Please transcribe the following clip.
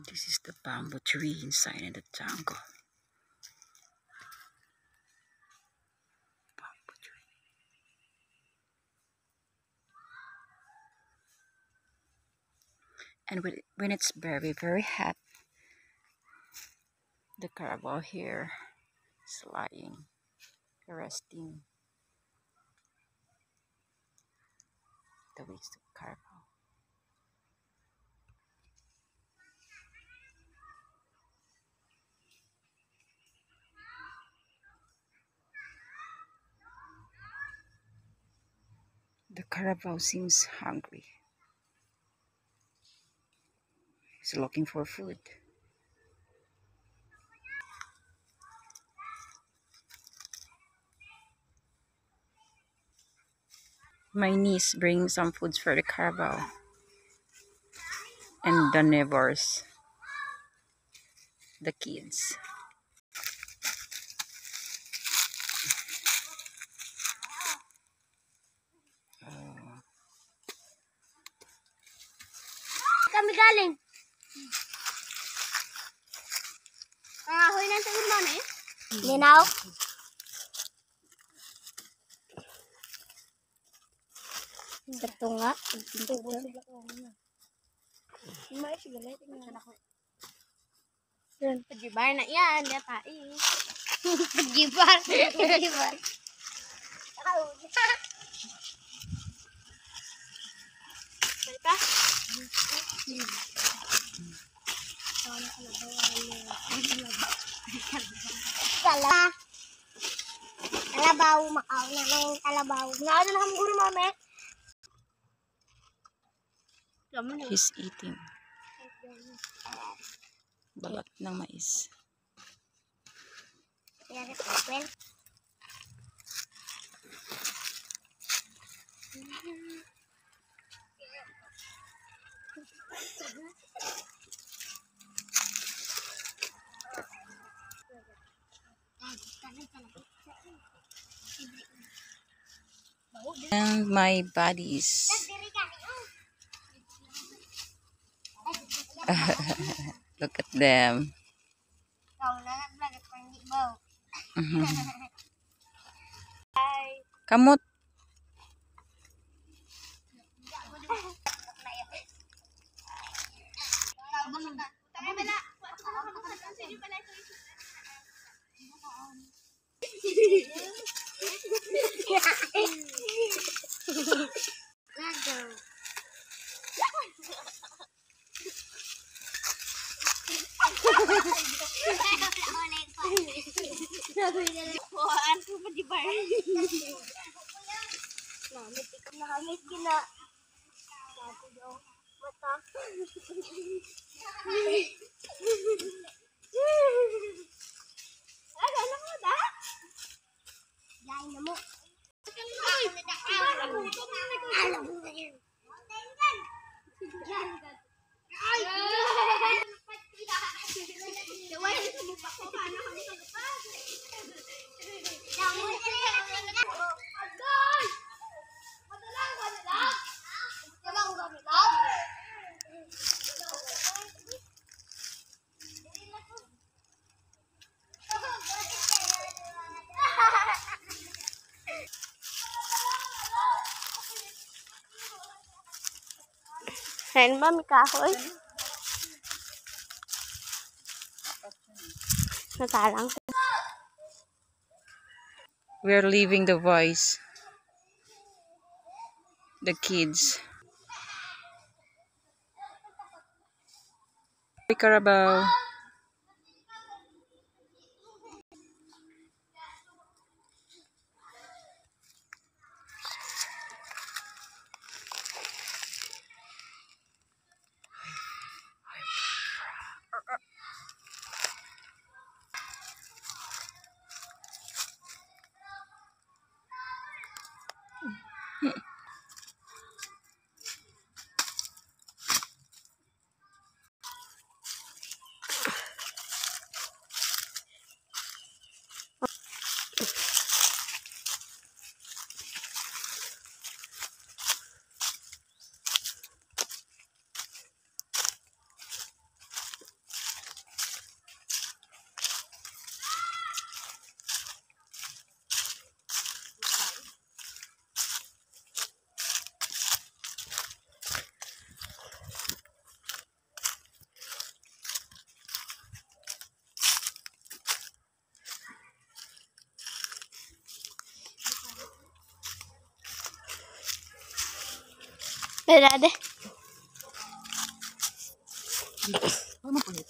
This is the bamboo tree inside in the jungle. Bamboo tree. And when it's very, very hot, the carabao here is lying, resting. The waste of carabao. The carabao seems hungry. He's looking for food. My niece brings some foods for the carabao and the neighbors, the kids. Kami galing. Ahoy ng tagod mo na eh. Linaw. Ito nga. Pajibar na yan. Yan tayo. Pajibar. Pajibar. Salita? Kala. Kalabaw. Makaw na ng kalabaw. Nga na ng guru mame. He's eating balat ng mais. And my buddies. Look at them. Kamot. Saan ba may kahoy? Natalang. We're leaving the voice. The kids. Hey, carabao. Pwede. Ano po yun?